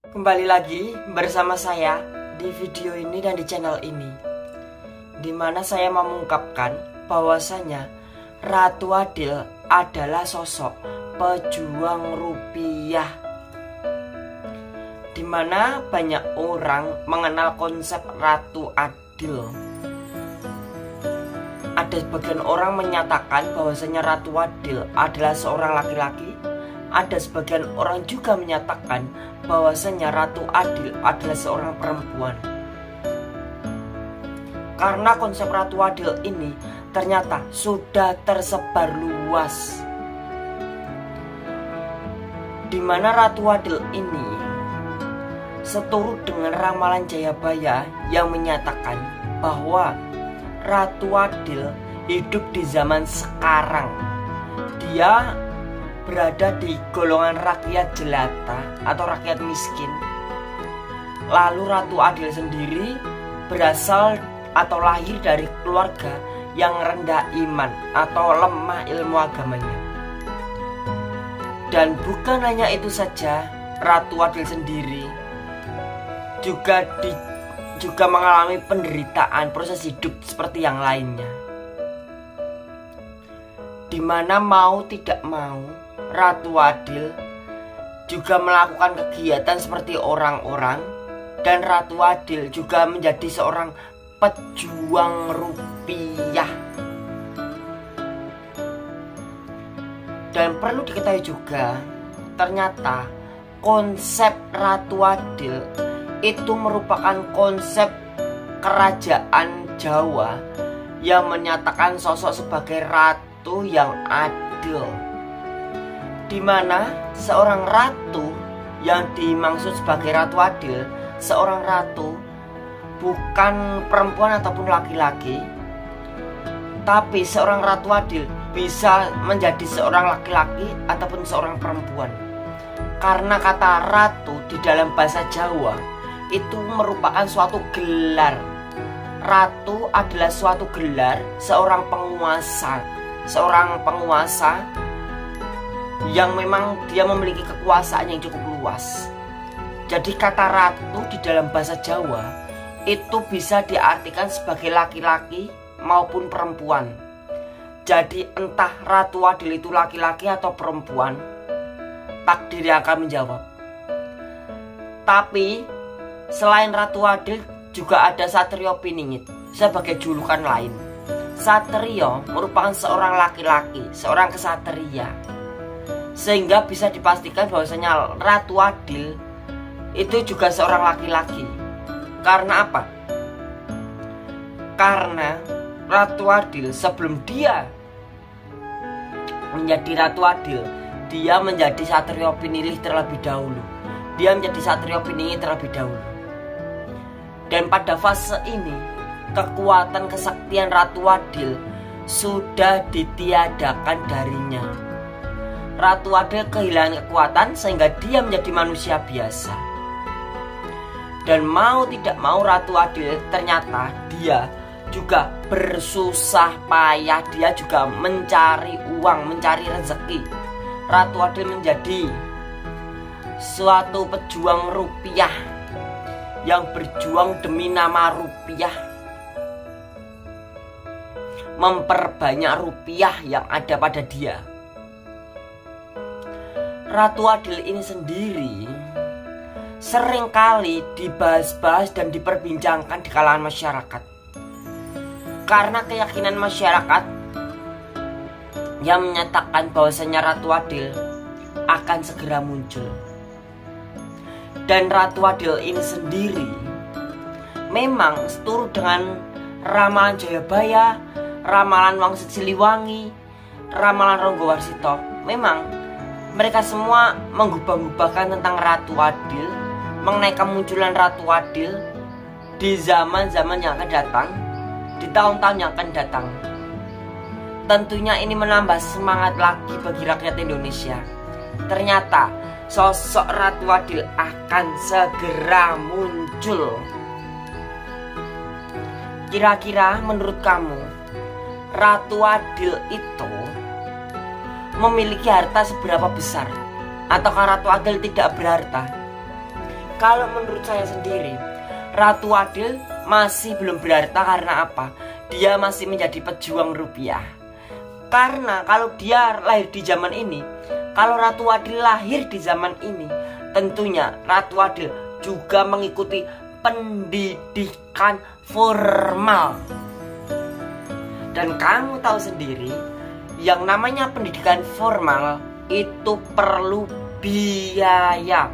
Kembali lagi bersama saya di video ini dan di channel ini, dimana saya mengungkapkan bahwasanya Ratu Adil adalah sosok pejuang rupiah, dimana banyak orang mengenal konsep Ratu Adil. Ada sebagian orang menyatakan bahwasanya Ratu Adil adalah seorang laki-laki. Ada sebagian orang juga menyatakan bahwasanya Ratu Adil adalah seorang perempuan. Karena konsep Ratu Adil ini ternyata sudah tersebar luas, dimana Ratu Adil ini seturut dengan ramalan Jayabaya yang menyatakan bahwa Ratu Adil hidup di zaman sekarang. Dia berada di golongan rakyat jelata atau rakyat miskin. Lalu Ratu Adil sendiri berasal atau lahir dari keluarga yang rendah iman atau lemah ilmu agamanya. Dan bukan hanya itu saja, Ratu Adil sendiri juga mengalami penderitaan proses hidup seperti yang lainnya, dimana mau tidak mau Ratu Adil juga melakukan kegiatan seperti orang-orang, dan Ratu Adil juga menjadi seorang pejuang rupiah. Dan perlu diketahui juga, ternyata konsep Ratu Adil itu merupakan konsep kerajaan Jawa yang menyatakan sosok sebagai ratu yang adil, dimana seorang ratu yang dimaksud sebagai Ratu Adil, seorang ratu bukan perempuan ataupun laki-laki, tapi seorang Ratu Adil bisa menjadi seorang laki-laki ataupun seorang perempuan. Karena kata ratu di dalam bahasa Jawa itu merupakan suatu gelar. Ratu adalah suatu gelar seorang penguasa yang memang dia memiliki kekuasaan yang cukup luas. Jadi kata ratu di dalam bahasa Jawa itu bisa diartikan sebagai laki-laki maupun perempuan. Jadi entah Ratu Adil itu laki-laki atau perempuan, takdir yang akan menjawab. Tapi selain Ratu Adil juga ada Satrio Piningit sebagai julukan lain. Satrio merupakan seorang laki-laki, seorang kesatria, sehingga bisa dipastikan bahwasanya Ratu Adil itu juga seorang laki-laki. Karena apa? Karena Ratu Adil sebelum dia menjadi Ratu Adil, dia menjadi Satrio Pinilih terlebih dahulu. Dia menjadi Satrio Piningit terlebih dahulu. Dan pada fase ini, kekuatan kesaktian Ratu Adil sudah ditiadakan darinya. Ratu Adil kehilangan kekuatan sehingga dia menjadi manusia biasa. Dan mau tidak mau Ratu Adil ternyata dia juga bersusah payah, dia juga mencari uang, mencari rezeki. Ratu Adil menjadi suatu pejuang rupiah yang berjuang demi nama rupiah, memperbanyak rupiah yang ada pada dia. Ratu Adil ini sendiri seringkali dibahas-bahas dan diperbincangkan di kalangan masyarakat, karena keyakinan masyarakat yang menyatakan bahwasanya Ratu Adil akan segera muncul. Dan Ratu Adil ini sendiri memang seturut dengan ramalan Jayabaya, ramalan Wangsit Siliwangi, ramalan Ronggowarsito. Memang mereka semua menggubah-gubahkan tentang Ratu Adil, mengenai kemunculan Ratu Adil di zaman-zaman yang akan datang, di tahun-tahun yang akan datang. Tentunya ini menambah semangat lagi bagi rakyat Indonesia. Ternyata sosok Ratu Adil akan segera muncul. Kira-kira menurut kamu, Ratu Adil itu memiliki harta seberapa besar? Ataukah Ratu Adil tidak berharta? kalau menurut saya sendiri, Ratu Adil masih belum berharta karena apa? Dia masih menjadi pejuang rupiah. Karena kalau dia lahir di zaman ini, kalau Ratu Adil lahir di zaman ini, tentunya Ratu Adil juga mengikuti pendidikan formal. Dan kamu tahu sendiri, yang namanya pendidikan formal itu perlu biaya.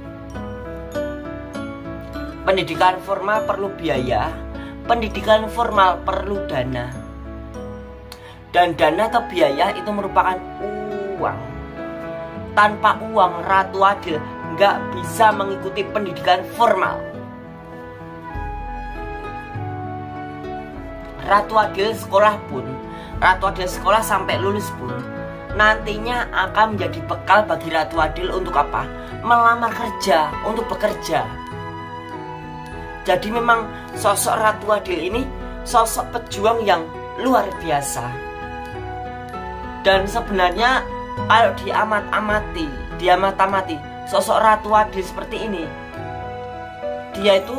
Pendidikan formal perlu biaya, pendidikan formal perlu dana. Dan dana atau biaya itu merupakan uang. Tanpa uang, Ratu Adil nggak bisa mengikuti pendidikan formal. Ratu Adil sekolah pun, Ratu Adil sekolah sampai lulus pun, nantinya akan menjadi bekal bagi Ratu Adil untuk apa? Melamar kerja, untuk bekerja. Jadi memang sosok Ratu Adil ini sosok pejuang yang luar biasa. Dan sebenarnya kalau diamati sosok Ratu Adil seperti ini, dia itu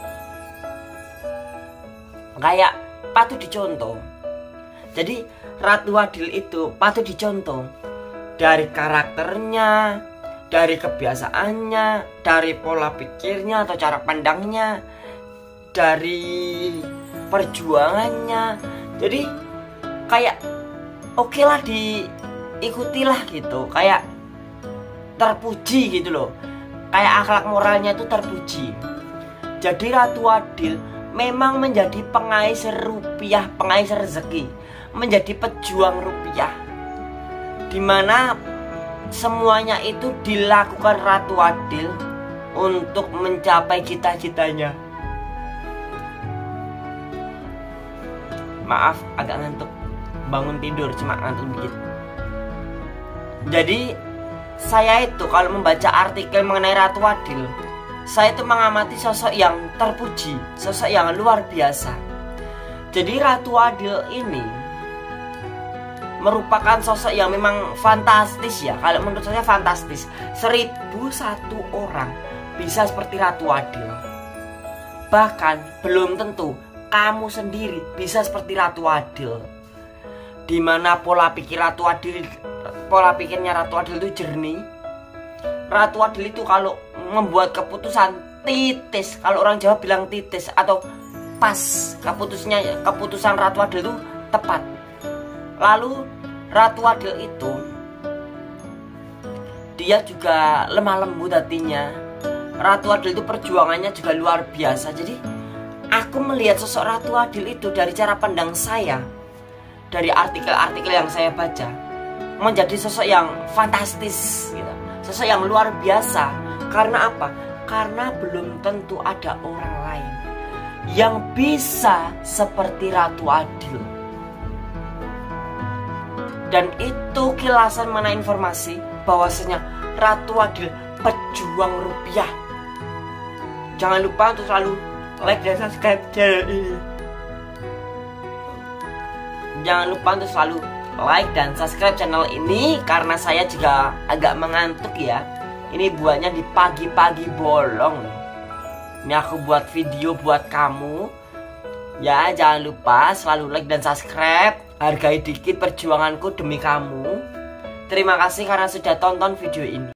kayak patut dicontoh. Jadi Ratu Adil itu patut dicontoh dari karakternya, dari kebiasaannya, dari pola pikirnya atau cara pandangnya, dari perjuangannya. Jadi kayak oke lah, diikutilah gitu, kayak terpuji gitu loh, kayak akhlak moralnya itu terpuji. Jadi Ratu Adil memang menjadi pengais rupiah, pengais rezeki, menjadi pejuang rupiah, dimana semuanya itu dilakukan Ratu Adil untuk mencapai cita-citanya. Maaf, agak ngantuk, bangun tidur cuma ngantuk dikit. Jadi saya itu kalau membaca artikel mengenai Ratu Adil, saya itu mengamati sosok yang terpuji, sosok yang luar biasa. Jadi Ratu Adil ini merupakan sosok yang memang fantastis ya. Kalau menurut saya fantastis. 1001 orang bisa seperti Ratu Adil. Bahkan belum tentu kamu sendiri bisa seperti Ratu Adil, dimana pola pikirnya Ratu Adil itu jernih. Ratu Adil itu kalau membuat keputusan titis, kalau orang Jawa bilang titis atau pas, keputusan Ratu Adil itu tepat. Lalu Ratu Adil itu dia juga lemah lembut hatinya. Ratu Adil itu perjuangannya juga luar biasa. Jadi aku melihat sosok Ratu Adil itu dari cara pandang saya, dari artikel-artikel yang saya baca, menjadi sosok yang fantastis gitu. Sosok yang luar biasa. Karena apa? Karena belum tentu ada orang lain yang bisa seperti Ratu Adil. Dan itu kilasan mana informasi bahwasanya Ratu Adil pejuang rupiah. Jangan lupa untuk selalu like dan subscribe channel ini. Jangan lupa untuk selalu like dan subscribe channel ini, karena saya juga agak mengantuk ya. Ini buatnya di pagi-pagi bolong. Ini aku buat video buat kamu. Ya, jangan lupa selalu like dan subscribe. Hargai dikit perjuanganku demi kamu. Terima kasih karena sudah tonton video ini.